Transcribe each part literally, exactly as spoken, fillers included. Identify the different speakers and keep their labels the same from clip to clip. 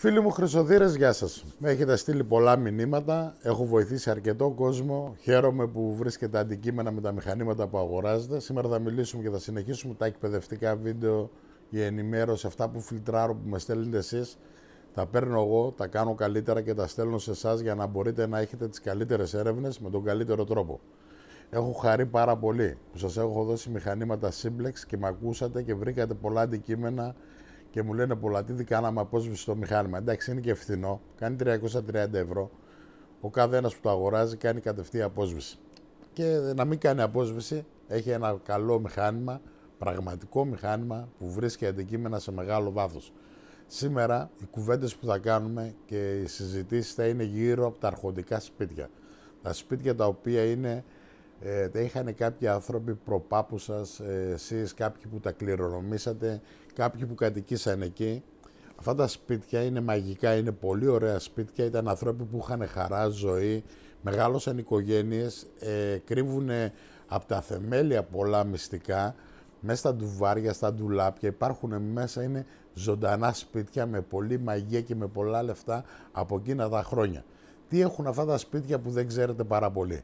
Speaker 1: Φίλοι μου Χρυσοδύρες, γεια σας. Με έχετε στείλει πολλά μηνύματα, έχω βοηθήσει αρκετό κόσμο. Χαίρομαι που βρίσκετε αντικείμενα με τα μηχανήματα που αγοράζετε. Σήμερα θα μιλήσουμε και θα συνεχίσουμε τα εκπαιδευτικά βίντεο, η ενημέρωση, αυτά που φιλτράρω, που με στέλνετε εσείς. Τα παίρνω εγώ, τα κάνω καλύτερα και τα στέλνω σε εσάς για να μπορείτε να έχετε τις καλύτερες έρευνες με τον καλύτερο τρόπο. Έχω χαρεί πάρα πολύ που σας έχω δώσει μηχανήματα Simplex και με ακούσατε και βρήκατε πολλά αντικείμενα και μου λένε Πολατίδη, κάναμε απόσβηση στο μηχάνημα. Εντάξει, είναι και φθηνό, κάνει τριακόσια τριάντα ευρώ. Ο κάθε ένας που το αγοράζει κάνει κατευθείαν απόσβηση. Και να μην κάνει απόσβηση, έχει ένα καλό μηχάνημα, πραγματικό μηχάνημα που βρίσκει αντικείμενα σε μεγάλο βάθος. Σήμερα οι κουβέντες που θα κάνουμε και οι συζητήσεις θα είναι γύρω από τα αρχοντικά σπίτια. Τα σπίτια τα οποία είναι, ε, τα είχαν κάποιοι άνθρωποι προπάπου σας, ε, εσείς, κάποιοι που τα κληρονομήσατε, κάποιοι που κατοικήσαν εκεί. Αυτά τα σπίτια είναι μαγικά, είναι πολύ ωραία σπίτια, ήταν άνθρωποι που είχαν χαρά, ζωή, μεγάλωσαν οικογένειες, ε, κρύβουν από τα θεμέλια πολλά μυστικά, μέσα στα ντουβάρια, στα ντουλάπια, υπάρχουν μέσα, είναι ζωντανά σπίτια με πολλή μαγεία και με πολλά λεφτά από εκείνα τα χρόνια. Τι έχουν αυτά τα σπίτια που δεν ξέρετε πάρα πολύ?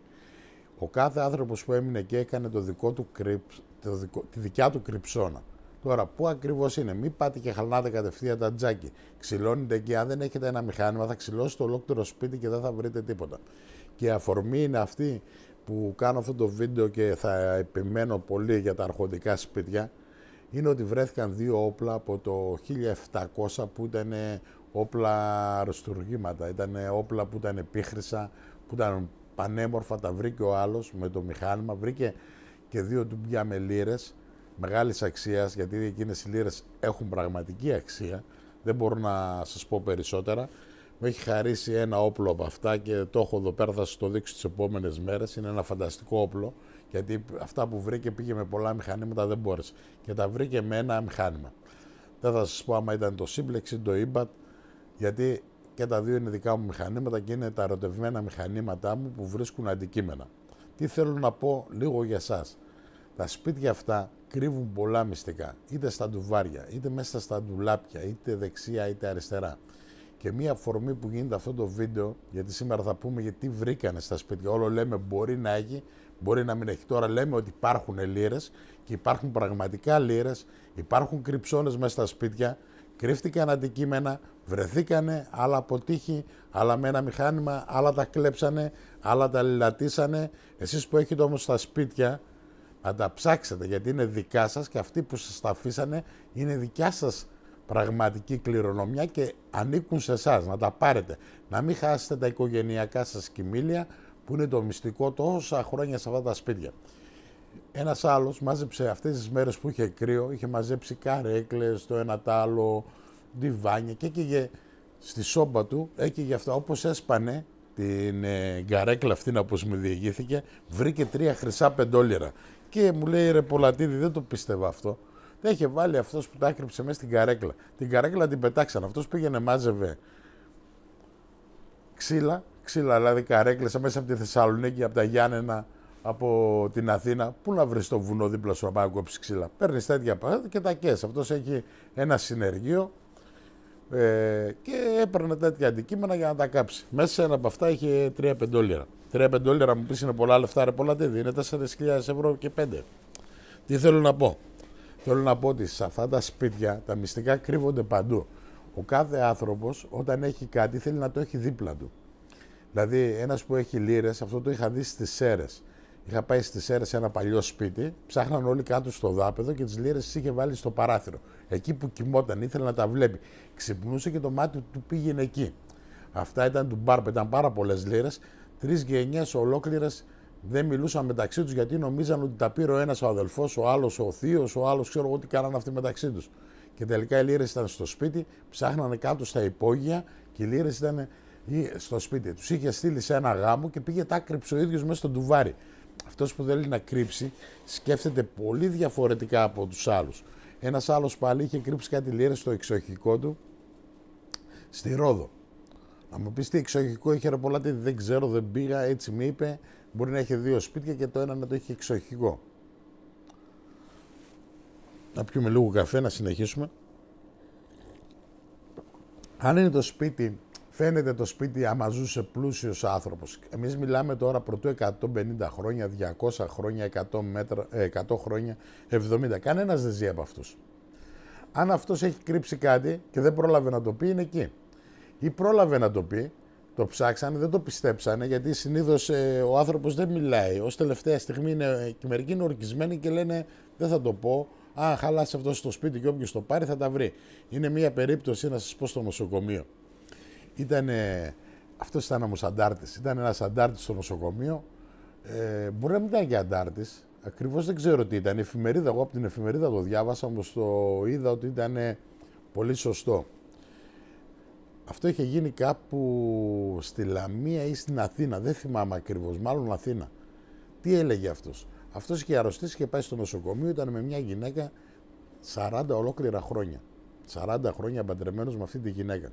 Speaker 1: Ο κάθε άνθρωπος που έμεινε εκεί έκανε το δικό του κρυψ, το δικό, τη δικιά του κρυψώνα. Τώρα, πού ακριβώς είναι? Μην πάτε και χαλνάτε κατευθείαν τα τζάκι. Ξυλώνετε εκεί. Αν δεν έχετε ένα μηχάνημα, θα ξυλώσει το ολόκληρο σπίτι και δεν θα βρείτε τίποτα. Και η αφορμή είναι αυτή που κάνω αυτό το βίντεο και θα επιμένω πολύ για τα αρχοντικά σπίτια. Είναι ότι βρέθηκαν δύο όπλα από το χίλια επτακόσια που ήταν όπλα αριστουργήματα. Ήταν όπλα που ήταν επίχρησα, που ήταν πανέμορφα. Τα βρήκε ο άλλος με το μηχάνημα. Βρήκε και δύο τουμπιά με λίρες μεγάλης αξίας, γιατί εκείνες οι λίρες έχουν πραγματική αξία. Δεν μπορώ να σας πω περισσότερα. Μου έχει χαρίσει ένα όπλο από αυτά και το έχω εδώ πέρα, θα σας το δείξω τις επόμενες μέρες. Είναι ένα φανταστικό όπλο, γιατί αυτά που βρήκε πήγε με πολλά μηχανήματα, δεν μπόρεσε. Και τα βρήκε με ένα μηχάνημα. Δεν θα σας πω άμα ήταν το Simplex ή το Ibat, γιατί και τα δύο είναι δικά μου μηχανήματα και είναι τα ερωτευμένα μηχανήματά μου που βρίσκουν αντικείμενα. Τι θέλω να πω λίγο για εσάς? Τα σπίτια αυτά κρύβουν πολλά μυστικά, είτε στα ντουβάρια, είτε μέσα στα ντουλάπια, είτε δεξιά είτε αριστερά. Και μία αφορμή που γίνεται αυτό το βίντεο, γιατί σήμερα θα πούμε γιατί βρήκανε στα σπίτια. Όλο λέμε μπορεί να έχει, μπορεί να μην έχει. Τώρα λέμε ότι υπάρχουν λίρες και υπάρχουν πραγματικά λίρες, υπάρχουν κρυψώνες μέσα στα σπίτια, κρύφτηκαν αντικείμενα, βρεθήκανε, άλλα από τύχη, άλλα με ένα μηχάνημα, άλλα τα κλέψανε, άλλα τα λιλατήσανε. Εσείς που έχετε όμως στα σπίτια, να τα ψάξετε, γιατί είναι δικά σας και αυτοί που σας τα αφήσανε είναι δικιά σας πραγματική κληρονομιά και ανήκουν σε εσάς. Να τα πάρετε. Να μην χάσετε τα οικογενειακά σας κοιμήλια που είναι το μυστικό τόσα χρόνια σε αυτά τα σπίτια. Ένας άλλος μάζεψε αυτές τις μέρες που είχε κρύο, είχε μαζέψει καρέκλες, το ένα τ' άλλο, διβάνια και έκαιγε στη σόμπα του, έκαιγε αυτά. Όπως έσπανε την ε, καρέκλα αυτήν όπως μου διηγήθηκε, βρήκε τρία χρυσά πεντόλιρα. Και μου λέει ρε Πολατίδη, δεν το πίστευα αυτό. Τα είχε βάλει αυτός που τα άκρυψε μέσα στην καρέκλα. Την καρέκλα την πετάξαν. Αυτός πήγαινε μάζευε ξύλα, ξύλα δηλαδή καρέκλες μέσα από τη Θεσσαλονίκη, από τα Γιάννενα, από την Αθήνα. Πού να βρει το βουνό δίπλα σου να πάει να κόψει ξύλα? Παίρνει τέτοια πράγματα και τα καίς. Αυτός έχει ένα συνεργείο ε, και έπαιρνε τέτοια αντικείμενα για να τα κάψει. Μέσα σε ένα από αυτά είχε τρία πεντόλιρα. Τρία πεντόλιρα μου πεις είναι πολλά λεφτά, ρε Πολατίδη, είναι τέσσερις χιλιάδες ευρώ και πέντε. Τι θέλω να πω? Θέλω να πω ότι σε αυτά τα σπίτια τα μυστικά κρύβονται παντού. Ο κάθε άνθρωπος όταν έχει κάτι θέλει να το έχει δίπλα του. Δηλαδή ένας που έχει λίρες, αυτό το είχα δει στις Σέρρες. Είχα πάει στις Σέρρες σε ένα παλιό σπίτι, ψάχναν όλοι κάτω στο δάπεδο και τις λίρες τις είχε βάλει στο παράθυρο. Εκεί που κοιμόταν, ήθελε να τα βλέπει. Ξυπνούσε και το μάτι του πήγαινε εκεί. Αυτά ήταν του μπάρπ, ήταν πάρα πολλές λίρες. Τρεις γενιές ολόκληρες δεν μιλούσαν μεταξύ τους γιατί νομίζαν ότι τα πήρε ο ένας ο αδελφός, ο άλλος ο θείος, ο άλλος ξέρω εγώ τι κάνανε αυτοί μεταξύ τους. Και τελικά οι λίρες ήταν στο σπίτι, ψάχνανε κάτω στα υπόγεια και οι λίρες ήταν στο σπίτι. Τους είχε στείλει σε ένα γάμο και πήγε τα κρύψε ο ίδιος μέσα στο ντουβάρι. Αυτός που θέλει να κρύψει σκέφτεται πολύ διαφορετικά από τους άλλους. Ένας άλλος πάλι είχε κρύψει κάτι λίρες στο εξοχικό του στη Ρόδο. Να μου πεις τι εξοχικό είχε ρε Πολατίδη, δεν ξέρω, δεν πήγα, έτσι μου είπε. Μπορεί να έχει δύο σπίτια και το ένα να το έχει εξοχικό. Να πιούμε λίγο καφέ, να συνεχίσουμε. Αν είναι το σπίτι, φαίνεται το σπίτι άμα ζούσε πλούσιος άνθρωπος. Εμείς μιλάμε τώρα πρωτού εκατόν πενήντα χρόνια, διακόσια χρόνια, εκατό, μέτρα, εκατό χρόνια, εβδομήντα. Κανένας δεν ζει από αυτούς. Αν αυτός έχει κρύψει κάτι και δεν πρόλαβε να το πει, είναι εκεί. Ή πρόλαβε να το πει, το ψάξανε, δεν το πιστέψανε, γιατί συνήθως ε, ο άνθρωπος δεν μιλάει. Ως τελευταία στιγμή είναι, και μερικοί είναι ορκισμένοι και λένε δεν θα το πω. Αν χαλάσει αυτό στο σπίτι και όποιος το πάρει θα τα βρει. Είναι μια περίπτωση, να σας πω, στο νοσοκομείο. Ήτανε, αυτός ήταν όμως αντάρτης. Ήταν ένας αντάρτης στο νοσοκομείο. Ε, μπορεί να μην ήταν και αντάρτης. Ακριβώς δεν ξέρω τι ήταν. Η εφημερίδα, εγώ από την εφημερίδα το διάβασα, όμως το είδα ότι ήταν πολύ σωστό. Αυτό είχε γίνει κάπου στη Λαμία ή στην Αθήνα. Δεν θυμάμαι ακριβώς. Μάλλον Αθήνα. Τι έλεγε αυτός. Αυτός είχε αρρωστήσει και πάει στο νοσοκομείο. Ήταν με μια γυναίκα σαράντα ολόκληρα χρόνια. σαράντα χρόνια παντρεμένος με αυτή τη γυναίκα.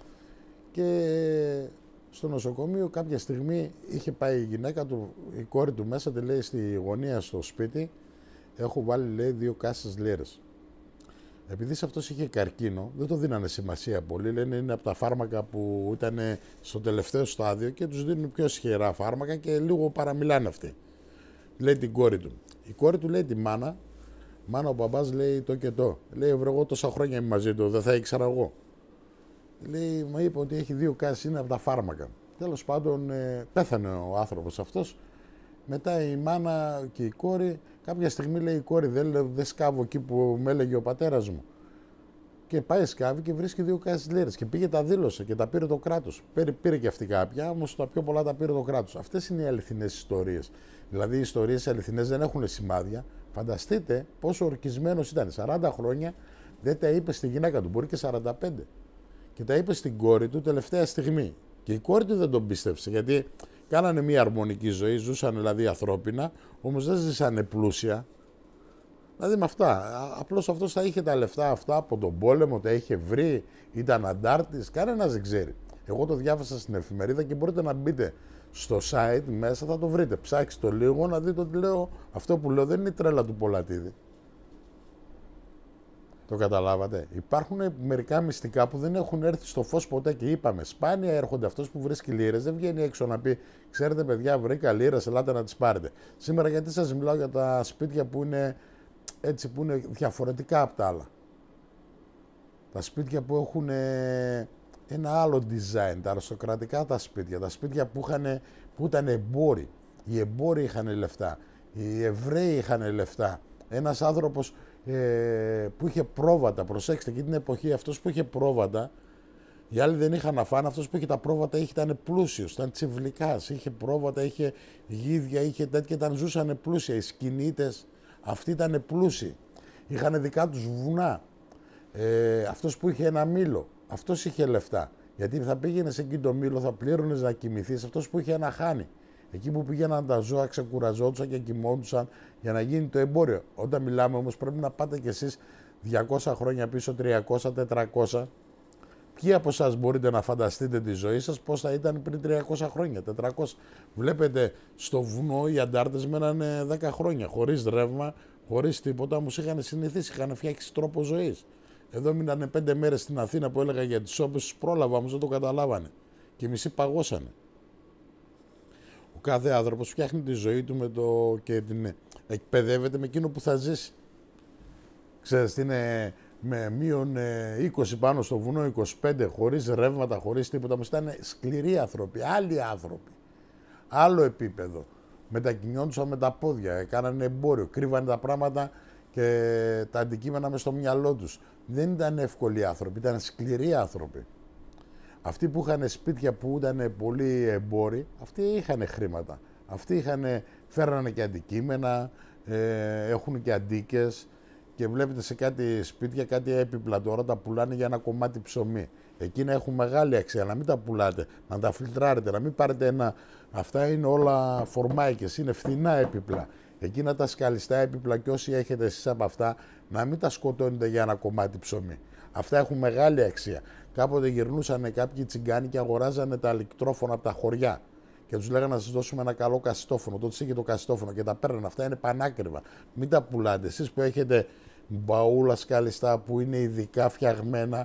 Speaker 1: Και στο νοσοκομείο κάποια στιγμή είχε πάει η γυναίκα του, η κόρη του μέσα, τη λέει στη γωνία στο σπίτι, έχω βάλει, λέει, δύο κάσες λίρες. Επειδή σε αυτός είχε καρκίνο, δεν το δίνανε σημασία πολύ, λένε είναι από τα φάρμακα που ήταν στο τελευταίο στάδιο και τους δίνουν πιο ισχυρά φάρμακα και λίγο παραμιλάνε αυτοί. Λέει την κόρη του. Η κόρη του λέει τη μάνα, μάνα ο μπαμπάς λέει το και το. Λέει βρε εγώ τόσα χρόνια είμαι μαζί του, δεν θα ήξερα εγώ. Λέει, μου είπε ότι έχει δύο κάσες, είναι από τα φάρμακα. Τέλος πάντων, ε, πέθανε ο άνθρωπος αυτός. Μετά η μάνα και η κόρη, κάποια στιγμή λέει η κόρη, δεν, δεν σκάβω εκεί που με έλεγε ο πατέρας μου. Και πάει σκάβει και βρίσκει δύο κάσες λίρες. Και πήγε τα δήλωσε και τα πήρε το κράτος. Πήρε, πήρε και αυτή κάποια, όμως τα πιο πολλά τα πήρε το κράτος. Αυτές είναι οι αληθινές ιστορίες. Δηλαδή οι ιστορίες αληθινές δεν έχουν σημάδια. Φανταστείτε πόσο ορκισμένος ήταν. σαράντα χρόνια δεν τα είπε στη γυναίκα του, μπορεί και σαράντα πέντε. Και τα είπε στην κόρη του τελευταία στιγμή. Και η κόρη του δεν τον πίστεψε, γιατί κάνανε μια αρμονική ζωή, ζούσαν δηλαδή ανθρώπινα, όμως δεν ζήσανε πλούσια. Δηλαδή με αυτά. Απλώς αυτός θα είχε τα λεφτά αυτά από τον πόλεμο, τα είχε βρει, ήταν αντάρτης, κανένας δεν ξέρει. Εγώ το διάβασα στην εφημερίδα και μπορείτε να μπείτε στο site μέσα, θα το βρείτε. Ψάξτε το λίγο να δείτε ότι λέω, αυτό που λέω δεν είναι η τρέλα του Πολατίδη. Το καταλάβατε. Υπάρχουν μερικά μυστικά που δεν έχουν έρθει στο φως ποτέ και είπαμε. Σπάνια έρχονται αυτός που βρίσκει λίρες. Δεν βγαίνει έξω να πει: ξέρετε, παιδιά, βρήκα λίρες, ελάτε να τις πάρετε. Σήμερα, γιατί σας μιλάω για τα σπίτια που είναι έτσι, που είναι διαφορετικά από τα άλλα. Τα σπίτια που έχουν ένα άλλο design, τα αριστοκρατικά τα σπίτια, τα σπίτια που, είχαν, που ήταν εμπόροι. Οι εμπόροι είχαν λεφτά. Οι Εβραίοι είχαν λεφτά. Ένας άνθρωπος Ε, που είχε πρόβατα, προσέξτε, εκείνη την εποχή αυτός που είχε πρόβατα, οι άλλοι δεν είχαν να φάνε, αυτός που είχε τα πρόβατα ήταν πλούσιος, ήταν τσιβλικάς, είχε πρόβατα, είχε γίδια, είχε τέτοια, ήταν, ζούσαν πλούσια, οι σκηνίτες, αυτοί ήταν πλούσιοι, είχαν δικά τους βουνά, ε, αυτός που είχε ένα μήλο, αυτός είχε λεφτά, γιατί θα πήγαινες εκεί το μήλο, θα πλήρωνες να κοιμηθείς, αυτός που είχε ένα χάνι. Εκεί που πήγαιναν τα ζώα, ξεκουραζόντουσαν και κοιμόντουσαν για να γίνει το εμπόριο. Όταν μιλάμε όμως πρέπει να πάτε κι εσείς διακόσια χρόνια πίσω, τριακόσια, τετρακόσια. Ποιοι από εσάς μπορείτε να φανταστείτε τη ζωή σας πώς θα ήταν πριν τριακόσια χρόνια, τετρακόσια. Βλέπετε στο βουνό οι αντάρτες μένανε δέκα χρόνια, χωρίς ρεύμα, χωρίς τίποτα, όμως είχαν συνηθίσει, είχαν φτιάξει τρόπο ζωής. Εδώ μείνανε πέντε μέρες στην Αθήνα που έλεγα για τις σόπες, τους πρόλαβα, όμως δεν το καταλάβανε. Και οι μισοί παγώσανε. Ο κάθε άνθρωπος φτιάχνει τη ζωή του με το, και την εκπαιδεύεται με εκείνο που θα ζήσει. Ξέρεις, είναι με μείον είκοσι πάνω στο βουνό, είκοσι πέντε, χωρίς ρεύματα, χωρίς τίποτα. Όμως ήταν σκληροί άνθρωποι, άλλοι άνθρωποι. Άλλο επίπεδο. Μετακινιόντουσαν με τα πόδια, κάνανε εμπόριο, κρύβανε τα πράγματα και τα αντικείμενα μες στο μυαλό τους. Δεν ήταν εύκολοι άνθρωποι, ήταν σκληροί άνθρωποι. Αυτοί που είχαν σπίτια που ήταν πολύ εμπόροι, αυτοί είχαν χρήματα. Αυτοί είχαν, φέρνανε και αντικείμενα, ε, έχουν και αντίκες και βλέπετε σε κάτι σπίτια, κάτι έπιπλα τώρα τα πουλάνε για ένα κομμάτι ψωμί. Εκείνα έχουν μεγάλη αξία, να μην τα πουλάτε, να τα φιλτράρετε, να μην πάρετε ένα... Αυτά είναι όλα φορμάικες, είναι φθηνά έπιπλα. Εκείνα τα σκαλιστά έπιπλα και όσοι έχετε εσείς από αυτά, να μην τα σκοτώνετε για ένα κομμάτι ψωμί. Αυτά έχουν μεγάλη αξία. Κάποτε γυρνούσαν κάποιοι τσιγκάνοι και αγοράζανε τα ηλεκτρόφωνα από τα χωριά. Και τους λέγανε να σας δώσουμε ένα καλό κασιτόφωνο. Τότε είχε το κασιτόφωνο και τα παίρνανε. Αυτά είναι πανάκριβα. Μην τα πουλάτε. Εσείς που έχετε μπαούλα σκαλιστά που είναι ειδικά φτιαγμένα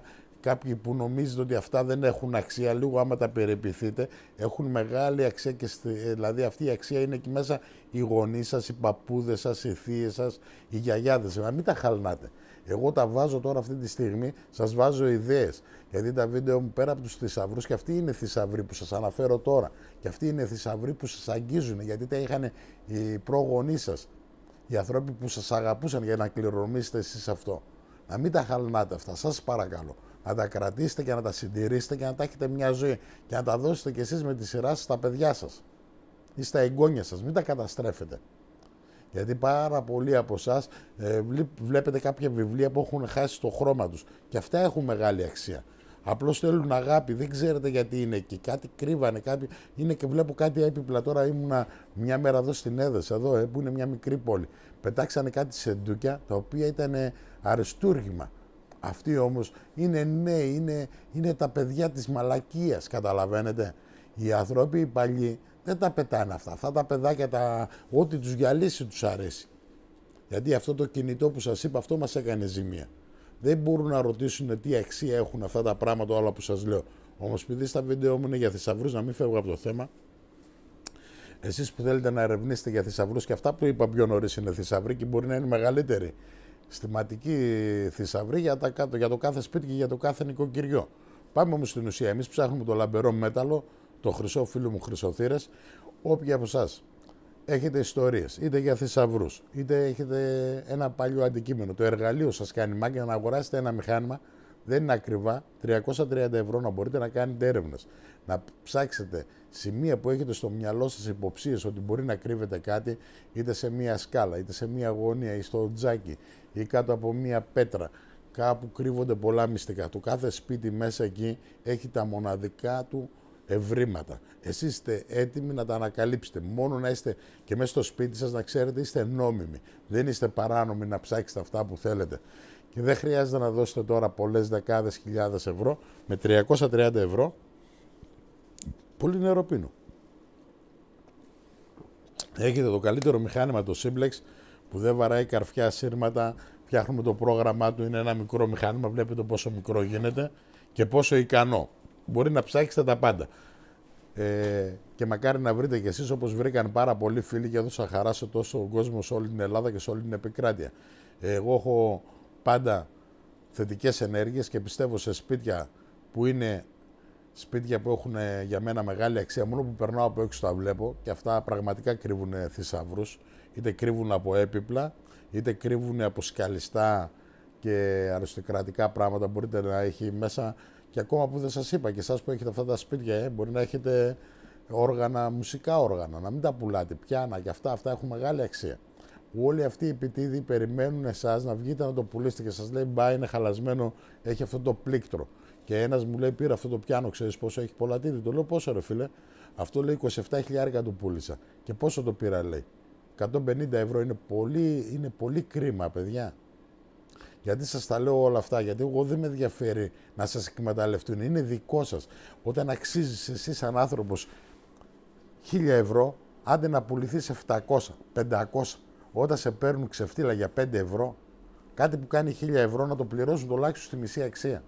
Speaker 1: κάποιοι που νομίζετε ότι αυτά δεν έχουν αξία, λίγο άμα τα περιποιηθείτε, έχουν μεγάλη αξία και στη, δηλαδή αυτή η αξία είναι εκεί μέσα οι γονείς σας, οι παππούδες σας, οι θείες σας, οι γιαγιάδες σας. Μην τα χαλνάτε. Εγώ τα βάζω τώρα αυτή τη στιγμή, σας βάζω ιδέες. Γιατί τα βίντεο μου πέρα από τους θησαυρούς, και αυτοί είναι θησαυροί που σας αναφέρω τώρα. Και αυτοί είναι θησαυροί που σας αγγίζουν, γιατί τα είχαν οι προγονείς σας. Οι άνθρωποι που σας αγαπούσαν για να κληρονομήσετε εσείς αυτό. Να μην τα χαλνάτε αυτά, σας παρακαλώ. Να τα κρατήσετε και να τα συντηρήσετε και να τα έχετε μια ζωή. Και να τα δώσετε κι εσείς με τη σειρά σας στα παιδιά σας ή στα εγγόνια σας. Μην τα καταστρέφετε. Γιατί πάρα πολλοί από εσάς ε, βλέπετε κάποια βιβλία που έχουν χάσει το χρώμα τους. Και αυτά έχουν μεγάλη αξία. Απλώς θέλουν αγάπη, δεν ξέρετε γιατί είναι εκεί. Κάτι κρύβανε, κάτι... είναι και βλέπω κάτι έπιπλα. Τώρα ήμουνα μια μέρα εδώ στην Έδεσα, εδώ, ε, που είναι μια μικρή πόλη. Πετάξανε κάτι σεντούκια, τα οποία ήταν αριστούργημα. Αυτοί όμως είναι νέοι, είναι, είναι τα παιδιά της μαλακίας, καταλαβαίνετε. Οι άνθρωποι οι παλιοί δεν τα πετάνε αυτά. Αυτά τα παιδάκια, τα... ό,τι τους γυαλίσει τους αρέσει. Γιατί αυτό το κινητό που σας είπα, αυτό μας έκανε ζημία. Δεν μπορούν να ρωτήσουν τι αξία έχουν αυτά τα πράγματα όλα που σας λέω. Όμως επειδή στα βίντεο μου είναι για θησαυρούς, να μην φεύγω από το θέμα, εσείς που θέλετε να ερευνήσετε για θησαυρούς, και αυτά που είπα πιο νωρίς είναι θησαυροί και μπορεί να είναι μεγαλύτεροι στιματικοί θησαυροί για, τα, για το κάθε σπίτι και για το κάθε νοικοκυριό. Πάμε όμως στην ουσία. Εμείς ψάχνουμε το λαμπερό μέταλλο, το χρυσό, φίλου μου χρυσοθύρες. Όποιοι από εσάς έχετε ιστορίες, είτε για θησαυρούς, είτε έχετε ένα παλιό αντικείμενο, το εργαλείο σας κάνει μάγια να αγοράσετε ένα μηχάνημα, δεν είναι ακριβά, τριακόσια τριάντα ευρώ, να μπορείτε να κάνετε έρευνες, να ψάξετε σημεία που έχετε στο μυαλό σας υποψίες ότι μπορεί να κρύβεται κάτι, είτε σε μία σκάλα, είτε σε μία γωνία ή στο τζάκι ή κάτω από μία πέτρα. Κάπου κρύβονται πολλά μυστικά. Το κάθε σπίτι μέσα εκεί έχει τα μοναδικά του ευρήματα. Εσείς είστε έτοιμοι να τα ανακαλύψετε. Μόνο να είστε και μέσα στο σπίτι σας να ξέρετε είστε νόμιμοι. Δεν είστε παράνομοι να ψάξετε αυτά που θέλετε. Και δεν χρειάζεται να δώσετε τώρα πολλές δεκάδες χιλιάδες ευρώ. Με τριακόσια τριάντα ευρώ πολύ νερό πίνω. Έχετε το καλύτερο μηχάνημα, το Simplex, που δεν βαράει καρφιά, σύρματα. Φτιάχνουμε το πρόγραμμά του, είναι ένα μικρό μηχάνημα. Βλέπετε πόσο μικρό γίνεται και πόσο ικανό. Μπορεί να ψάξετε τα πάντα. Ε, και μακάρι να βρείτε κι εσείς, όπως βρήκαν πάρα πολλοί φίλοι, και έδωσα χαρά σε τόσο κόσμο, σε όλη την Ελλάδα και σε όλη την επικράτεια. Ε, εγώ έχω πάντα θετικές ενέργειες και πιστεύω σε σπίτια που είναι σπίτια που έχουν για μένα μεγάλη αξία. Μόνο που περνάω από έξω τα βλέπω και αυτά πραγματικά κρύβουν θησαυρούς. Είτε κρύβουν από έπιπλα, είτε κρύβουν από σκαλιστά και αριστοκρατικά πράγματα. Μπορείτε να έχει μέσα. Και ακόμα που δεν σας είπα, και εσάς που έχετε αυτά τα σπίτια, ε, μπορεί να έχετε όργανα, μουσικά όργανα, να μην τα πουλάτε, πιάνα και αυτά, αυτά έχουν μεγάλη αξία. Όλοι αυτοί οι επιτίδοι περιμένουν εσάς να βγείτε να το πουλήσετε και σας λέει μπα, είναι χαλασμένο, έχει αυτό το πλήκτρο. Και ένας μου λέει πήρα αυτό το πιάνο, ξέρεις πόσο έχει πολλατίδι. Το λέω πόσο ρε φίλε, αυτό λέει είκοσι επτά χιλιάρικα του πούλησα. Και πόσο το πήρα λέει, εκατόν πενήντα ευρώ, είναι πολύ, είναι πολύ κρίμα παιδιά. Γιατί σας τα λέω όλα αυτά, γιατί εγώ δεν με ενδιαφέρει να σας εκμεταλλευτούν, είναι δικό σας. Όταν αξίζεις εσύ σαν άνθρωπος χίλια ευρώ, άντε να πουληθείς επτακόσια, πεντακόσια. Όταν σε παίρνουν ξεφτύλα για πέντε ευρώ, κάτι που κάνει χίλια ευρώ να το πληρώσουν τουλάχιστον στη μισή αξία.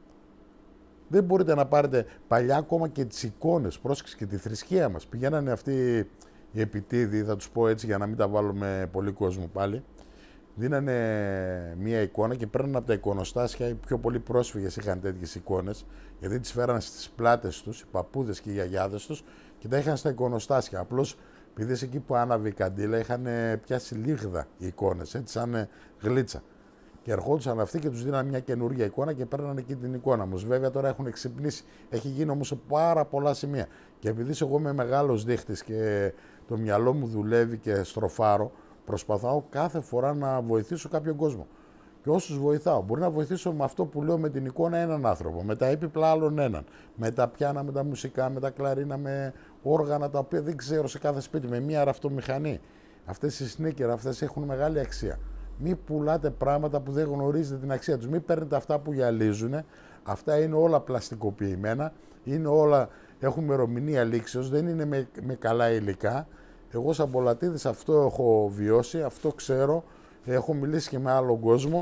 Speaker 1: Δεν μπορείτε να πάρετε παλιά ακόμα και τις εικόνες, πρόσεξε και τη θρησκεία μας. Πηγαίνανε αυτοί οι επιτίδοι, θα τους πω έτσι για να μην τα βάλουμε πολύ κόσμο πάλι. Δίνανε μία εικόνα και παίρνανε από τα εικονοστάσια, οι πιο πολλοί πρόσφυγες είχαν τέτοιες εικόνες, γιατί τις φέρανε στις πλάτες τους, οι παππούδες και οι γιαγιάδες τους, και τα είχαν στα εικονοστάσια. Απλώς, επειδή εκεί που άναβε η καντήλα, είχαν πιάσει λίγδα οι εικόνες, έτσι σαν γλίτσα. Και ερχόντουσαν αυτοί και τους δίνανε μια καινούργια εικόνα και παίρνανε εκεί την εικόνα μου. Βέβαια τώρα έχουν ξυπνήσει, έχει γίνει όμως σε πάρα πολλά σημεία. Και επειδή εγώ είμαι μεγάλος δείχτης και το μυαλό μου δουλεύει και στροφάρω, προσπαθάω κάθε φορά να βοηθήσω κάποιον κόσμο. Και όσους βοηθάω, μπορεί να βοηθήσω με αυτό που λέω με την εικόνα έναν άνθρωπο, με τα έπιπλα άλλον έναν, με τα πιάνα, με τα μουσικά, με τα κλαρίνα, με όργανα τα οποία δεν ξέρω σε κάθε σπίτι, με μία ραφτομηχανή. Αυτές οι sneaker, αυτές έχουν μεγάλη αξία. Μην πουλάτε πράγματα που δεν γνωρίζετε την αξία τους. Μην παίρνετε αυτά που γυαλίζουν. Αυτά είναι όλα πλαστικοποιημένα, είναι όλα, έχουν ημερομηνία λήξεως, δεν είναι με, με καλά υλικά. Εγώ σαν πολατίδης αυτό έχω βιώσει, αυτό ξέρω, έχω μιλήσει και με άλλον κόσμο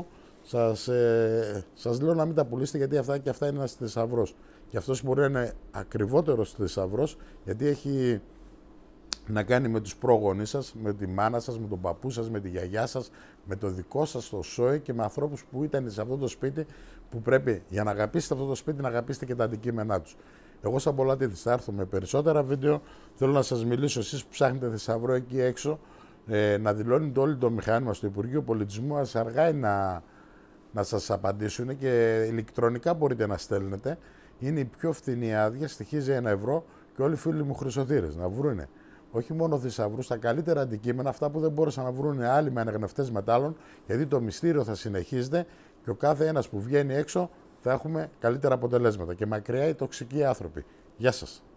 Speaker 1: σας, ε, σας λέω να μην τα πουλήσετε, γιατί αυτά και αυτά είναι ένας θησαυρός. Και αυτός μπορεί να είναι ακριβότερος θησαυρός, γιατί έχει να κάνει με τους πρόγονείς σας, με τη μάνα σας, με τον παππού σας, με τη γιαγιά σας, με το δικό σας το σόι και με ανθρώπους που ήταν σε αυτό το σπίτι, που πρέπει για να αγαπήσετε αυτό το σπίτι να αγαπήσετε και τα αντικείμενά τους. Εγώ σαν Πολάτηδης θα έρθω με περισσότερα βίντεο. Θέλω να σας μιλήσω, εσείς που ψάχνετε θησαυρό εκεί έξω, ε, να δηλώνετε όλοι το μηχάνημα στο Υπουργείο Πολιτισμού. Ας αργάει να, να σας απαντήσουν και ηλεκτρονικά μπορείτε να στέλνετε. Είναι η πιο φθηνή άδεια, στοιχίζει ένα ευρώ και όλοι οι φίλοι μου χρυσοθύρες να βρούνε όχι μόνο θησαυρούς, τα καλύτερα αντικείμενα, αυτά που δεν μπόρεσαν να βρουν άλλοι με αναγνευτές μετάλλων, γιατί το μυστήριο θα συνεχίζεται και ο κάθε ένας που βγαίνει έξω θα έχουμε καλύτερα αποτελέσματα και μακριά οι τοξικοί άνθρωποι. Γεια σας.